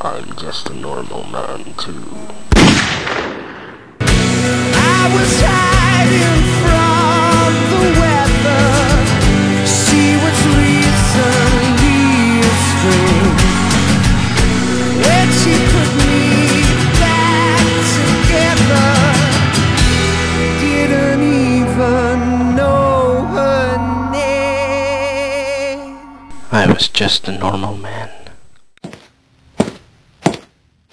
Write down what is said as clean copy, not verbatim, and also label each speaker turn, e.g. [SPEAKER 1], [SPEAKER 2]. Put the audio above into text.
[SPEAKER 1] I'm just a normal man too.
[SPEAKER 2] I was hiding from the weather. She was recently astray, and she put me back together. Didn't even know her name.
[SPEAKER 1] I was just a normal man.